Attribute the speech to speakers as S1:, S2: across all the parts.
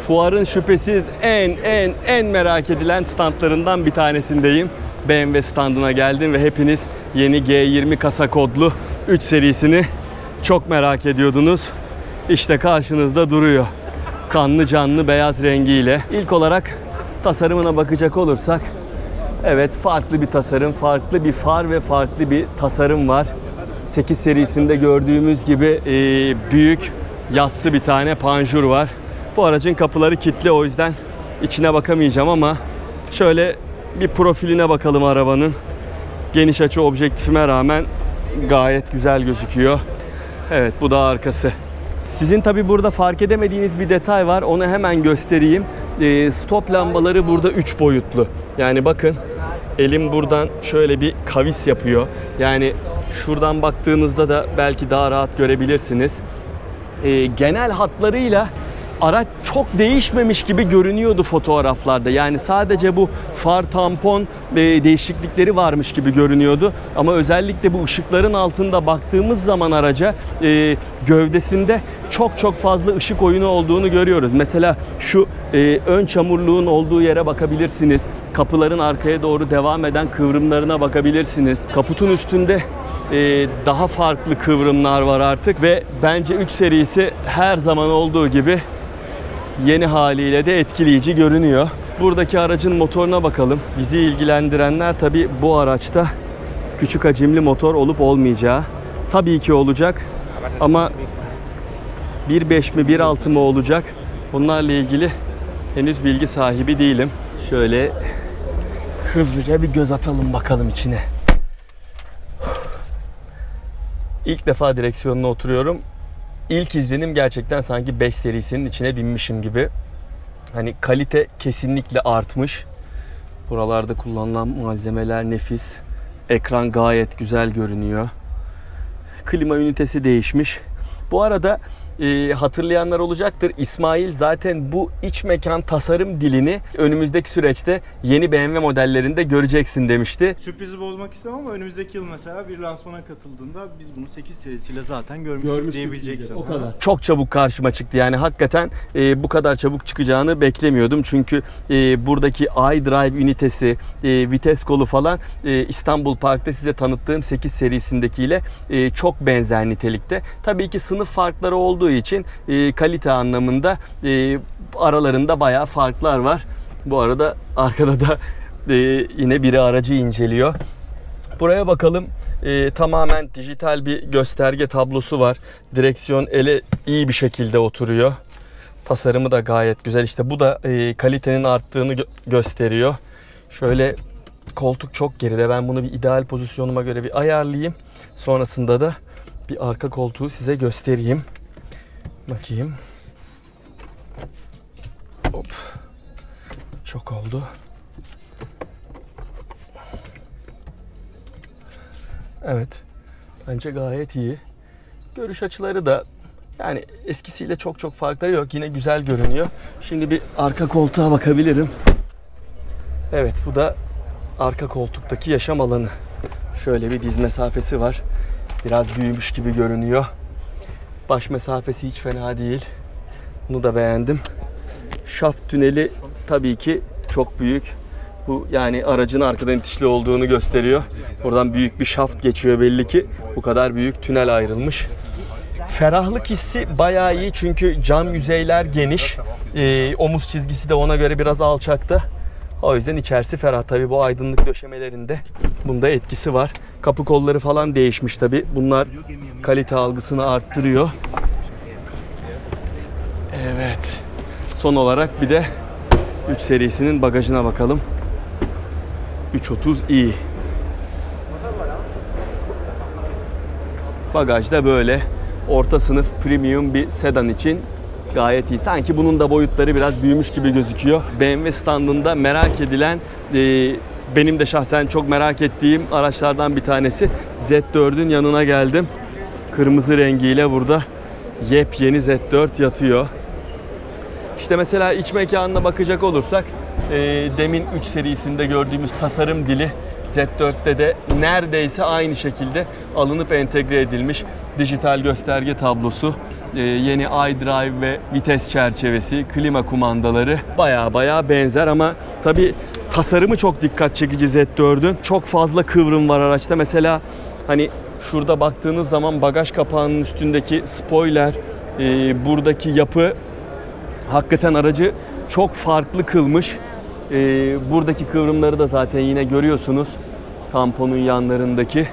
S1: Fuarın şüphesiz en merak edilen standlarından bir tanesindeyim. BMW standına geldim ve hepiniz yeni G20 kasa kodlu 3 serisini çok merak ediyordunuz. İşte karşınızda duruyor. Kanlı canlı beyaz rengiyle. İlk olarak tasarımına bakacak olursak, evet, farklı bir tasarım, farklı bir far ve farklı bir tasarım var. 8 serisinde gördüğümüz gibi büyük yassı bir tane panjur var. Bu aracın kapıları kilitli, o yüzden içine bakamayacağım ama şöyle bir profiline bakalım arabanın. Geniş açı objektifime rağmen gayet güzel gözüküyor. Evet, bu da arkası. Sizin tabi burada fark edemediğiniz bir detay var. Onu hemen göstereyim. Stop lambaları burada 3 boyutlu. Yani bakın, elim buradan şöyle bir kavis yapıyor. Yani şuradan baktığınızda da belki daha rahat görebilirsiniz. Genel hatlarıyla araç çok değişmemiş gibi görünüyordu fotoğraflarda. Yani sadece bu far tampon değişiklikleri varmış gibi görünüyordu. Ama özellikle bu ışıkların altında baktığımız zaman araca gövdesinde çok fazla ışık oyunu olduğunu görüyoruz. Mesela şu ön çamurluğun olduğu yere bakabilirsiniz. Kapıların arkaya doğru devam eden kıvrımlarına bakabilirsiniz. Kaputun üstünde daha farklı kıvrımlar var artık ve bence 3 serisi her zaman olduğu gibi yeni haliyle de etkileyici görünüyor. Buradaki aracın motoruna bakalım. Bizi ilgilendirenler tabii bu araçta küçük hacimli motor olup olmayacağı. Tabii ki olacak ama 1.5 mi 1.6 mı olacak? Bunlarla ilgili henüz bilgi sahibi değilim. Şöyle hızlıca bir göz atalım bakalım içine. İlk defa direksiyonuna oturuyorum. İlk izlenim gerçekten sanki 5 serisinin içine binmişim gibi. Hani kalite kesinlikle artmış. Buralarda kullanılan malzemeler nefis. Ekran gayet güzel görünüyor. Klima ünitesi değişmiş. Bu arada hatırlayanlar olacaktır. İsmail zaten bu iç mekan tasarım dilini önümüzdeki süreçte yeni BMW modellerinde göreceksin demişti.
S2: Sürprizi bozmak istemem ama önümüzdeki yıl mesela bir lansmana katıldığında biz bunu 8 serisiyle zaten görmüştük diyebileceksin.
S1: O kadar. Çok çabuk karşıma çıktı. Yani hakikaten bu kadar çabuk çıkacağını beklemiyordum. Çünkü buradaki iDrive ünitesi, vites kolu falan İstanbul Park'ta size tanıttığım 8 serisindekiyle çok benzer nitelikte. Tabii ki sınıf farkları olduğu için kalite anlamında aralarında bayağı farklar var. Bu arada arkada da yine biri aracı inceliyor. Buraya bakalım. Tamamen dijital bir gösterge tablosu var. Direksiyon ele iyi bir şekilde oturuyor. Tasarımı da gayet güzel. İşte bu da kalitenin arttığını gösteriyor. Şöyle koltuk çok geride. Ben bunu bir ideal pozisyonuma göre bir ayarlayayım. Sonrasında da bir arka koltuğu size göstereyim. Bakayım. Hop. Çok oldu. Evet. Bence gayet iyi. Görüş açıları da yani eskisiyle çok farkları yok. Yine güzel görünüyor. Şimdi bir arka koltuğa bakabilirim. Evet, bu da arka koltuktaki yaşam alanı. Şöyle bir diz mesafesi var. Biraz büyümüş gibi görünüyor. Baş mesafesi hiç fena değil. Bunu da beğendim. Şaft tüneli tabii ki çok büyük. Bu yani aracın arkadan itişli olduğunu gösteriyor. Buradan büyük bir şaft geçiyor belli ki. Bu kadar büyük tünel ayrılmış. Ferahlık hissi bayağı iyi çünkü cam yüzeyler geniş. Omuz çizgisi de ona göre biraz alçakta. O yüzden içerisi ferah. Tabii bu aydınlık döşemelerinde bunda etkisi var. Kapı kolları falan değişmiş tabii. Bunlar kalite algısını arttırıyor. Evet. Son olarak bir de 3 serisinin bagajına bakalım. 330i. Bagajda böyle orta sınıf premium bir sedan için gayet iyi. Sanki bunun da boyutları biraz büyümüş gibi gözüküyor. BMW standında merak edilen, benim de şahsen çok merak ettiğim araçlardan bir tanesi. Z4'ün yanına geldim. Kırmızı rengiyle burada yepyeni Z4 yatıyor. İşte mesela iç mekanına bakacak olursak demin 3 serisinde gördüğümüz tasarım dili Z4'te de neredeyse aynı şekilde alınıp entegre edilmiş. Dijital gösterge tablosu, Yeni iDrive ve vites çerçevesi, klima kumandaları baya benzer ama tabii tasarımı çok dikkat çekici Z4'ün. Çok fazla kıvrım var araçta. Mesela hani şurada baktığınız zaman bagaj kapağının üstündeki spoiler, buradaki yapı hakikaten aracı çok farklı kılmış. Buradaki kıvrımları da zaten yine görüyorsunuz. Tamponun yanlarındaki.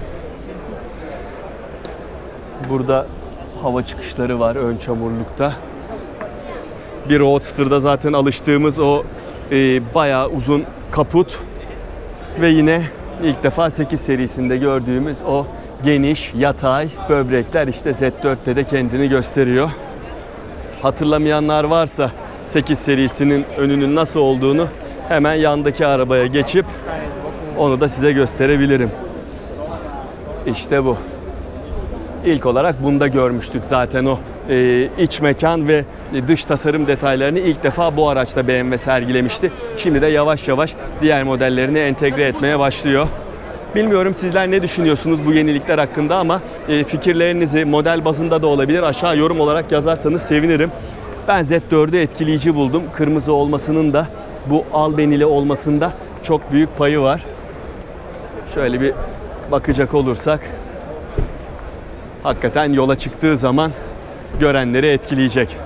S1: Burada hava çıkışları var ön çamurlukta. Bir Roadster'da zaten alıştığımız o bayağı uzun kaput ve yine ilk defa 8 serisinde gördüğümüz o geniş yatay böbrekler işte Z4'te de kendini gösteriyor. Hatırlamayanlar varsa 8 serisinin önünün nasıl olduğunu hemen yandaki arabaya geçip onu da size gösterebilirim. İşte bu. İlk olarak bunda görmüştük zaten o iç mekan ve dış tasarım detaylarını ilk defa bu araçta BMW sergilemişti. Şimdi de yavaş yavaş diğer modellerini entegre etmeye başlıyor. Bilmiyorum sizler ne düşünüyorsunuz bu yenilikler hakkında ama fikirlerinizi model bazında da olabilir aşağı yorum olarak yazarsanız sevinirim. Ben Z4'ü etkileyici buldum. Kırmızı olmasının da bu albenili olmasında çok büyük payı var. Şöyle bir bakacak olursak hakikaten yola çıktığı zaman görenleri etkileyecek.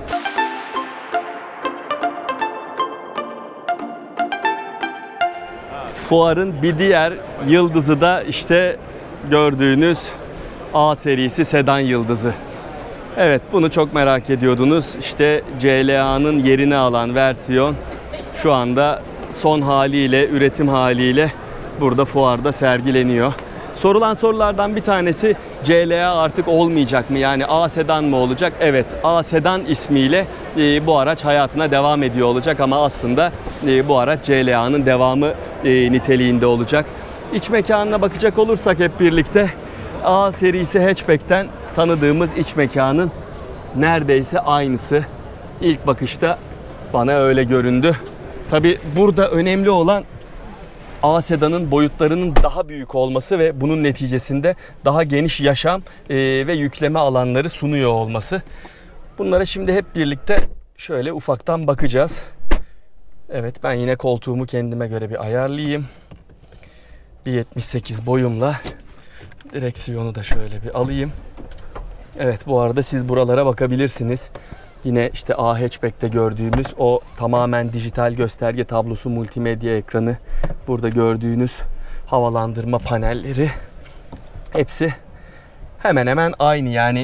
S1: Fuarın bir diğer yıldızı da işte gördüğünüz A serisi sedan yıldızı. Evet, bunu çok merak ediyordunuz. İşte CLA'nın yerini alan versiyon şu anda son haliyle, üretim haliyle burada fuarda sergileniyor. Sorulan sorulardan bir tanesi CLA artık olmayacak mı? Yani A sedan mı olacak? Evet, A sedan ismiyle bu araç hayatına devam ediyor olacak ama aslında bu araç CLA'nın devamı niteliğinde olacak. İç mekanına bakacak olursak hep birlikte A serisi hatchback'ten tanıdığımız iç mekanın neredeyse aynısı. İlk bakışta bana öyle göründü. Tabii burada önemli olan A sedanın boyutlarının daha büyük olması ve bunun neticesinde daha geniş yaşam ve yükleme alanları sunuyor olması. Bunlara şimdi hep birlikte şöyle ufaktan bakacağız. Evet, ben yine koltuğumu kendime göre bir ayarlayayım. 1.78 boyumla direksiyonu da şöyle bir alayım. Evet, bu arada siz buralara bakabilirsiniz. Yine işte A hatchback'te gördüğümüz o tamamen dijital gösterge tablosu, multimedya ekranı, burada gördüğünüz havalandırma panelleri hepsi hemen hemen aynı. Yani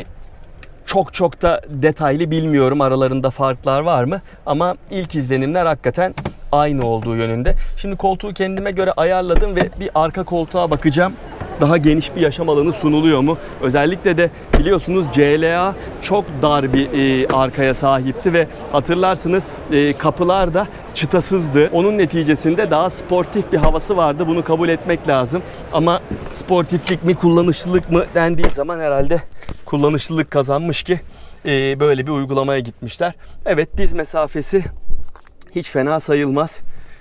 S1: çok da detaylı bilmiyorum, aralarında farklar var mı, ama ilk izlenimler hakikaten aynı olduğu yönünde. Şimdi koltuğu kendime göre ayarladım ve bir arka koltuğa bakacağım. Daha geniş bir yaşam alanı sunuluyor mu? Özellikle de biliyorsunuz CLA çok dar bir arkaya sahipti ve hatırlarsınız kapılar da çıtasızdı. Onun neticesinde daha sportif bir havası vardı. Bunu kabul etmek lazım. Ama sportiflik mi, kullanışlılık mı dendiği zaman herhalde kullanışlılık kazanmış ki böyle bir uygulamaya gitmişler. Evet, diz mesafesi hiç fena sayılmaz.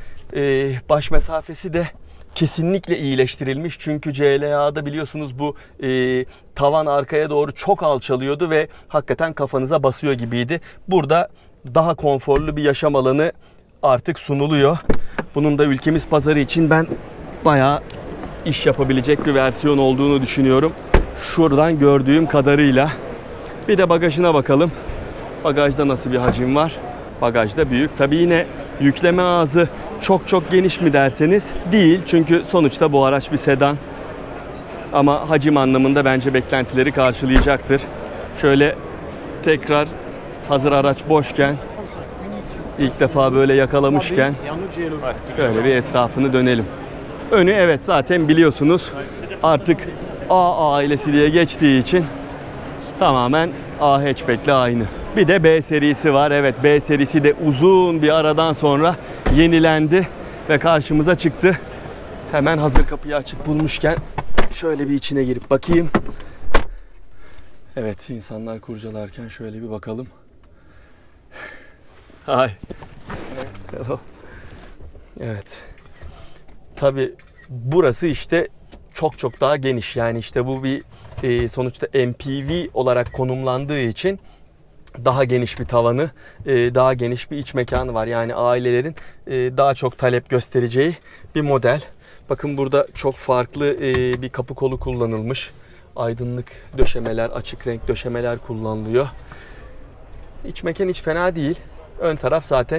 S1: Baş mesafesi de kesinlikle iyileştirilmiş. Çünkü CLA'da biliyorsunuz bu tavan arkaya doğru çok alçalıyordu ve hakikaten kafanıza basıyor gibiydi. Burada daha konforlu bir yaşam alanı artık sunuluyor. Bunun da ülkemiz pazarı için ben bayağı iş yapabilecek bir versiyon olduğunu düşünüyorum. Şuradan gördüğüm kadarıyla. Bir de bagajına bakalım. Bagajda nasıl bir hacim var? Bagajda büyük. Tabii yine yükleme ağzı çok geniş mi derseniz değil. Çünkü sonuçta bu araç bir sedan. Ama hacim anlamında bence beklentileri karşılayacaktır. Şöyle tekrar hazır araç boşken, ilk defa böyle yakalamışken şöyle bir etrafını dönelim. Önü evet zaten biliyorsunuz artık A ailesi diye geçtiği için tamamen A hatchback'le aynı. Bir de B serisi var. Evet, B serisi de uzun bir aradan sonra yenilendi ve karşımıza çıktı. Hemen hazır kapıyı açık bulmuşken şöyle bir içine girip bakayım. Evet, insanlar kurcalarken şöyle bir bakalım. Hi. Hello. Evet. Tabii burası işte çok daha geniş. Yani işte bu bir sonuçta MPV olarak konumlandığı için daha geniş bir tavanı, daha geniş bir iç mekanı var. Yani ailelerin daha çok talep göstereceği bir model. Bakın burada çok farklı bir kapı kolu kullanılmış. Aydınlık döşemeler, açık renk döşemeler kullanılıyor. İç mekan hiç fena değil. Ön taraf zaten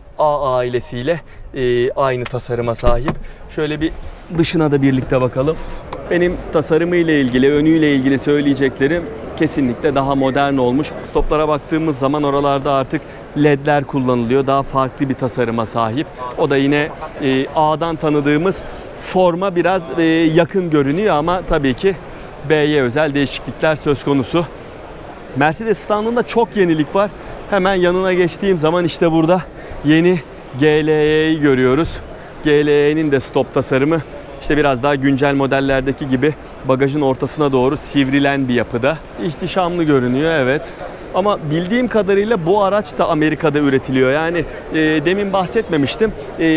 S1: A ailesiyle aynı tasarıma sahip. Şöyle bir dışına da birlikte bakalım. Benim tasarımıyla ilgili, önüyle ilgili söyleyeceklerim kesinlikle daha modern olmuş. Stoplara baktığımız zaman oralarda artık ledler kullanılıyor. Daha farklı bir tasarıma sahip. O da yine A'dan tanıdığımız forma biraz yakın görünüyor ama tabii ki B'ye özel değişiklikler söz konusu. Mercedes standında çok yenilik var. Hemen yanına geçtiğim zaman işte burada yeni GLE'yi görüyoruz. GLE'nin de stop tasarımı işte biraz daha güncel modellerdeki gibi bagajın ortasına doğru sivrilen bir yapıda. İhtişamlı görünüyor, evet. Ama bildiğim kadarıyla bu araç da Amerika'da üretiliyor. Yani demin bahsetmemiştim.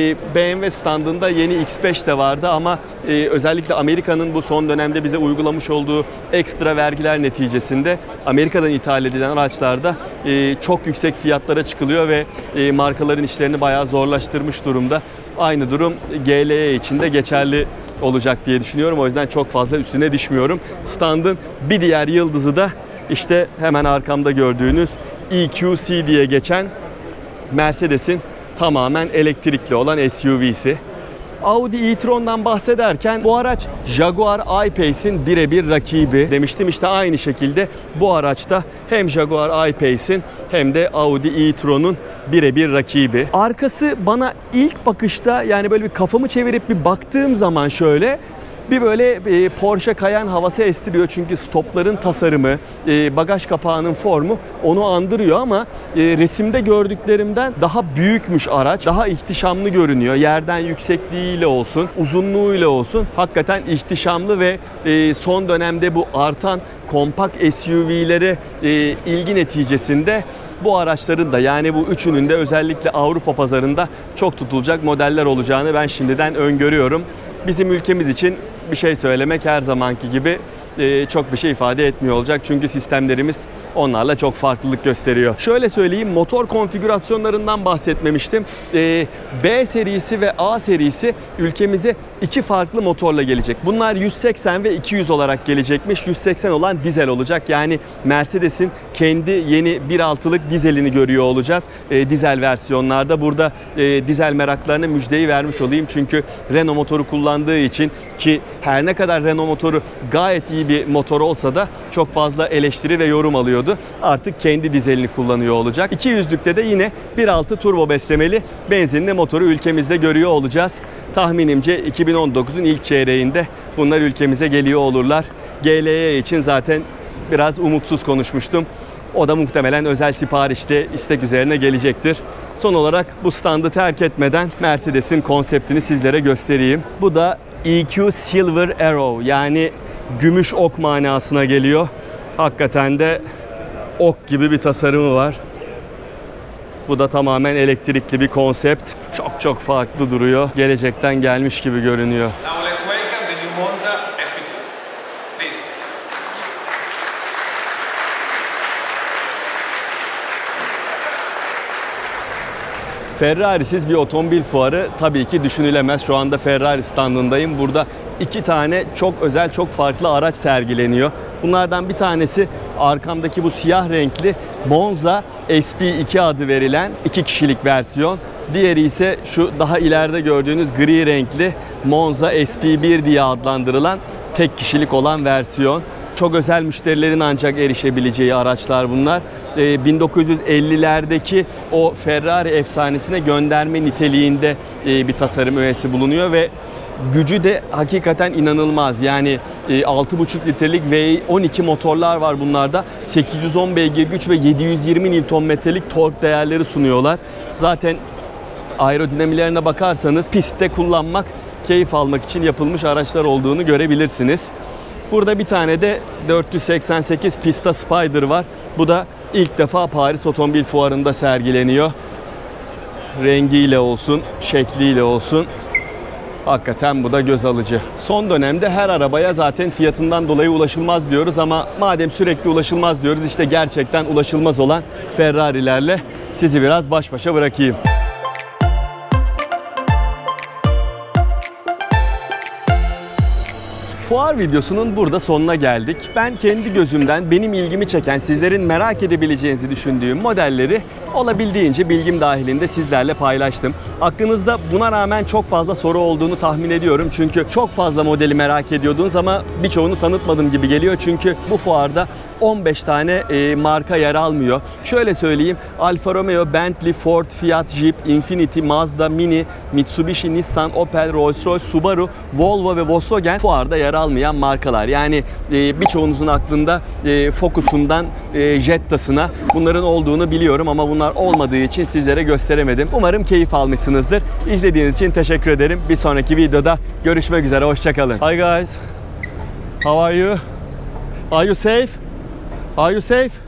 S1: BMW standında yeni X5 de vardı ama özellikle Amerika'nın bu son dönemde bize uygulamış olduğu ekstra vergiler neticesinde Amerika'dan ithal edilen araçlarda çok yüksek fiyatlara çıkılıyor ve markaların işlerini bayağı zorlaştırmış durumda. Aynı durum GLE için de geçerli olacak diye düşünüyorum. O yüzden çok fazla üstüne düşmüyorum. Standın bir diğer yıldızı da İşte hemen arkamda gördüğünüz EQC diye geçen Mercedes'in tamamen elektrikli olan SUV'si. Audi e-tron'dan bahsederken bu araç Jaguar I-Pace'in birebir rakibi demiştim. İşte aynı şekilde bu araçta hem Jaguar I-Pace'in hem de Audi e-tron'un birebir rakibi. Arkası bana ilk bakışta, yani böyle bir kafamı çevirip bir baktığım zaman şöyle bir böyle Porsche Cayenne havası estiriyor. Çünkü stopların tasarımı, bagaj kapağının formu onu andırıyor ama resimde gördüklerimden daha büyükmüş araç. Daha ihtişamlı görünüyor. Yerden yüksekliğiyle olsun, uzunluğuyla olsun. Hakikaten ihtişamlı ve son dönemde bu artan kompakt SUV'lere ilgi neticesinde bu araçların da, yani bu üçünün de özellikle Avrupa pazarında çok tutulacak modeller olacağını ben şimdiden öngörüyorum. Bizim ülkemiz için bir şey söylemek her zamanki gibi çok bir şey ifade etmiyor olacak. Çünkü sistemlerimiz onlarla çok farklılık gösteriyor. Şöyle söyleyeyim, motor konfigürasyonlarından bahsetmemiştim. B serisi ve A serisi ülkemize iki farklı motorla gelecek. Bunlar 180 ve 200 olarak gelecekmiş. 180 olan dizel olacak. Yani Mercedes'in kendi yeni 1.6'lık dizelini görüyor olacağız. Dizel versiyonlarda. Burada dizel meraklarına müjdeyi vermiş olayım. Çünkü Renault motoru kullandığı için, ki her ne kadar Renault motoru gayet iyi bir motor olsa da çok fazla eleştiri ve yorum alıyordu. Artık kendi dizelini kullanıyor olacak. 200'lükte de yine 1.6 turbo beslemeli benzinli motoru ülkemizde görüyor olacağız. Tahminimce 2019'un ilk çeyreğinde bunlar ülkemize geliyor olurlar. GLE için zaten biraz umutsuz konuşmuştum. O da muhtemelen özel siparişte istek üzerine gelecektir. Son olarak bu standı terk etmeden Mercedes'in konseptini sizlere göstereyim. Bu da EQ Silver Arrow, yani gümüş ok manasına geliyor. Hakikaten de ok gibi bir tasarımı var. Bu da tamamen elektrikli bir konsept. Çok farklı duruyor. Gelecekten gelmiş gibi görünüyor. Ferrari'siz bir otomobil fuarı tabii ki düşünülemez. Şu anda Ferrari standındayım. Burada iki tane çok özel, çok farklı araç sergileniyor. Bunlardan bir tanesi arkamdaki bu siyah renkli Monza SP2 adı verilen 2 kişilik versiyon. Diğeri ise şu daha ileride gördüğünüz gri renkli Monza SP1 diye adlandırılan tek kişilik olan versiyon. Çok özel müşterilerin ancak erişebileceği araçlar bunlar. 1950'lerdeki o Ferrari efsanesine gönderme niteliğinde bir tasarım öğesi bulunuyor ve gücü de hakikaten inanılmaz. Yani 6,5 litrelik V12 motorlar var bunlarda. 810 beygir güç ve 720 Nm'lik tork değerleri sunuyorlar. Zaten aerodinamilerine bakarsanız pistte kullanmak, keyif almak için yapılmış araçlar olduğunu görebilirsiniz. Burada bir tane de 488 Pista Spider var. Bu da ilk defa Paris Otomobil Fuarı'nda sergileniyor. Rengiyle olsun, şekliyle olsun Hakikaten bu da göz alıcı. Son dönemde her arabaya zaten fiyatından dolayı ulaşılmaz diyoruz ama madem sürekli ulaşılmaz diyoruz, işte gerçekten ulaşılmaz olan Ferrari'lerle sizi biraz baş başa bırakayım. Fuar videosunun burada sonuna geldik. Ben kendi gözümden benim ilgimi çeken, sizlerin merak edebileceğinizi düşündüğüm modelleri olabildiğince bilgim dahilinde sizlerle paylaştım. Aklınızda buna rağmen çok fazla soru olduğunu tahmin ediyorum. Çünkü çok fazla modeli merak ediyordunuz ama birçoğunu tanıtmadım gibi geliyor. Çünkü bu fuarda 15 tane marka yer almıyor. Şöyle söyleyeyim, Alfa Romeo, Bentley, Ford, Fiat, Jeep, Infiniti, Mazda, Mini, Mitsubishi, Nissan, Opel, Rolls-Royce, Subaru, Volvo ve Volkswagen fuarda yer almayan markalar. Yani birçoğunuzun aklında Focus'undan Jetta'sına bunların olduğunu biliyorum ama bunlar olmadığı için sizlere gösteremedim. Umarım keyif almışsınızdır. İzlediğiniz için teşekkür ederim. Bir sonraki videoda görüşmek üzere. Hoşça kalın. Hi guys. How are you? Are you safe? Are you safe?